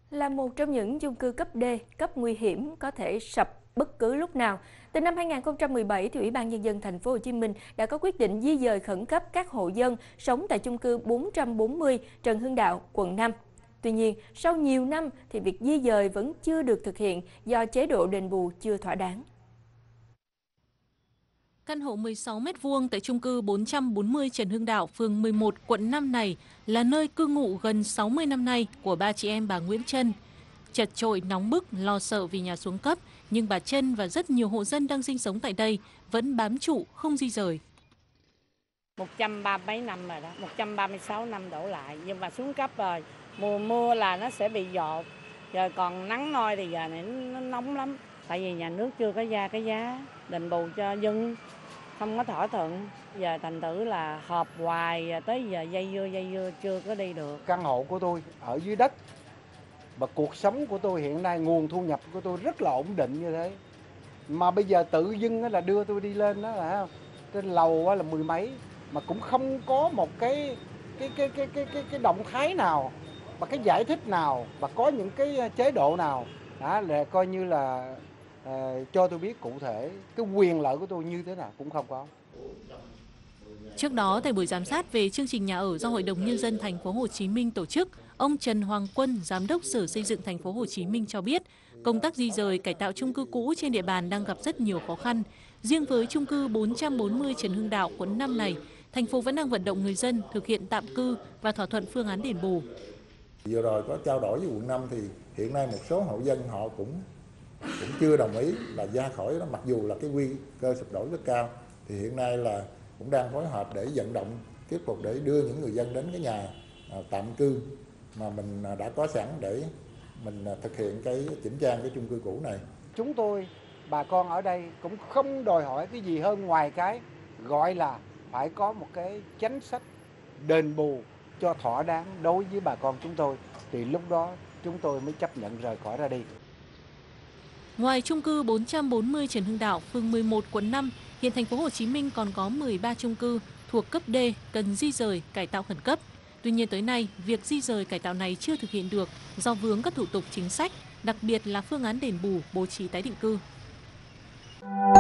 Là một trong những chung cư cấp D, cấp nguy hiểm có thể sập bất cứ lúc nào. Từ năm 2017, thì Ủy ban Nhân dân Thành phố Hồ Chí Minh đã có quyết định di dời khẩn cấp các hộ dân sống tại chung cư 440 Trần Hưng Đạo, quận 5. Tuy nhiên, sau nhiều năm thì việc di dời vẫn chưa được thực hiện do chế độ đền bù chưa thỏa đáng. Căn hộ 16 m² tại chung cư 440 Trần Hưng Đạo, phường 11, quận 5 này là nơi cư ngụ gần 60 năm nay của ba chị em bà Nguyễn Trân. Chật chội, nóng bức, lo sợ vì nhà xuống cấp, nhưng bà Trân và rất nhiều hộ dân đang sinh sống tại đây vẫn bám trụ không di rời. 130 mấy năm rồi đó, 136 năm đổ lại, nhưng mà xuống cấp rồi, mùa mưa là nó sẽ bị dột, rồi còn nắng nôi thì giờ này nó nóng lắm. Tại vì nhà nước chưa có ra cái giá đền bù cho dân, không có thỏa thuận, giờ thành thử là họp hoài tới giờ dây dưa chưa có đi được. Căn hộ của tôi ở dưới đất và cuộc sống của tôi hiện nay, nguồn thu nhập của tôi rất là ổn định như thế. Mà bây giờ tự dưng là đưa tôi đi lên đó là trên lầu là mười mấy mà cũng không có một cái động thái nào và cái giải thích nào và có những cái chế độ nào để coi như là cho tôi biết cụ thể cái quyền lợi của tôi như thế nào cũng không có. Trước đó, tại buổi giám sát về chương trình nhà ở do Hội đồng Nhân dân Thành phố Hồ Chí Minh tổ chức, ông Trần Hoàng Quân, Giám đốc Sở Xây dựng Thành phố Hồ Chí Minh cho biết, công tác di rời cải tạo chung cư cũ trên địa bàn đang gặp rất nhiều khó khăn. Riêng với chung cư 440 Trần Hưng Đạo, quận 5 này, thành phố vẫn đang vận động người dân thực hiện tạm cư và thỏa thuận phương án đền bù. Vừa rồi có trao đổi với quận 5 thì hiện nay một số hộ dân họ cũng chưa đồng ý là ra khỏi đó, mặc dù là cái nguy cơ sụp đổ rất cao. Thì hiện nay là cũng đang phối hợp để vận động tiếp tục để đưa những người dân đến cái nhà tạm cư mà mình đã có sẵn để mình thực hiện cái chỉnh trang cái chung cư cũ này. Chúng tôi, bà con ở đây cũng không đòi hỏi cái gì hơn ngoài cái gọi là phải có một cái chính sách đền bù cho thỏa đáng đối với bà con chúng tôi, thì lúc đó chúng tôi mới chấp nhận rời khỏi ra đi. Ngoài chung cư 440 Trần Hưng Đạo, phường 11, quận 5, hiện thành phố Hồ Chí Minh còn có 13 chung cư thuộc cấp D cần di rời, cải tạo khẩn cấp. Tuy nhiên tới nay, việc di rời cải tạo này chưa thực hiện được do vướng các thủ tục chính sách, đặc biệt là phương án đền bù, bố trí tái định cư.